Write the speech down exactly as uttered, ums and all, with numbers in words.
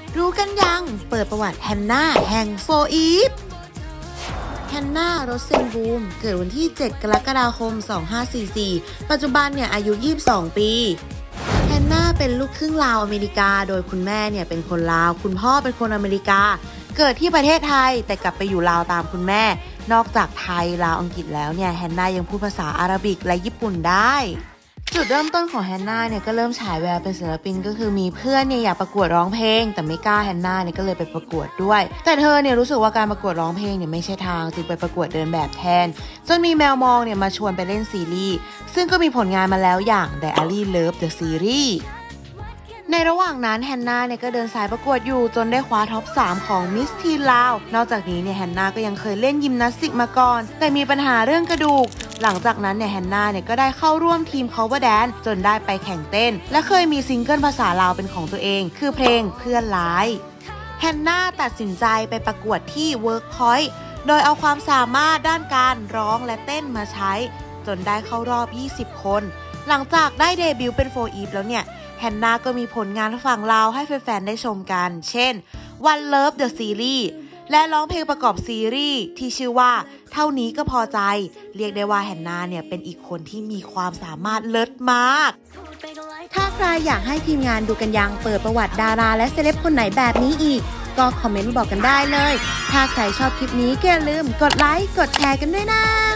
รู้กันยังเปิดประวัติแฮนนาแห่งโฟอีฟแฮนนาโรเซนบูมเกิดวันที่เจ็ดกรกฎาคมสองพันห้าร้อยสี่สิบสี่ปัจจุบันเนี่ยอายุยี่สิบสองปีแฮนนาเป็นลูกครึ่งลาวอเมริกาโดยคุณแม่เนี่ยเป็นคนลาวคุณพ่อเป็นคนอเมริกาเกิดที่ประเทศไทยแต่กลับไปอยู่ลาวตามคุณแม่นอกจากไทยลาวอังกฤษแล้วเนี่ยแฮนนายังพูดภาษาอาหรับิกและญี่ปุ่นได้จุดเริ่มต้นของแฮนนาเนี่ยก็เริ่มฉายแววเป็นศิลปินก็คือมีเพื่อนเนี่ยอยากประกวดร้องเพลงแต่ไม่กล้าแฮนนาเนี่ยก็เลยไปประกวดด้วยแต่เธอเนี่ยรู้สึกว่าการประกวดร้องเพลงเนี่ยไม่ใช่ทางจึงไปประกวดเดินแบบแทนจนมีแมวมองเนี่ยมาชวนไปเล่นซีรีส์ซึ่งก็มีผลงานมาแล้วอย่าง Diary Love The Seriesในระหว่างนั้นแฮนนาเนี่ยก็เดินสายประกวดอยู่จนได้คว้าท็อปสามของมิสทีนลาวนอกจากนี้เนี่ยแฮนนาก็ยังเคยเล่นยิมนาสติกมาก่อนแต่มีปัญหาเรื่องกระดูกหลังจากนั้นเนี่ยแฮนนาเนี่ยก็ได้เข้าร่วมทีม Cover Dance จนได้ไปแข่งเต้นและเคยมีซิงเกิลภาษาลาวเป็นของตัวเองคือเพลงเพื่อนร้ายแฮนนาตัดสินใจไปประกวดที่ Workpoint โดยเอาความสามารถด้านการร้องและเต้นมาใช้จนได้เข้ารอบยี่สิบคนหลังจากได้เดบิวต์เป็นโฟอีฟแล้วเนี่ยแฮนนาก็มีผลงานฝั่งลาวให้แฟนๆได้ชมกันเช่น One Love The Series และร้องเพลงประกอบซีรีส์ที่ชื่อว่าเท่านี้ก็พอใจเรียกได้ว่าแฮนนาเนี่ยเป็นอีกคนที่มีความสามารถเลิศมากถ้าใครอยากให้ทีมงานดูกันยังเปิดประวัติดาราและเซเลบคนไหนแบบนี้อีกก็คอมเมนต์บอกกันได้เลยถ้าใครชอบคลิปนี้ก็อย่าลืมกดไลค์กดแชร์กันด้วยนะ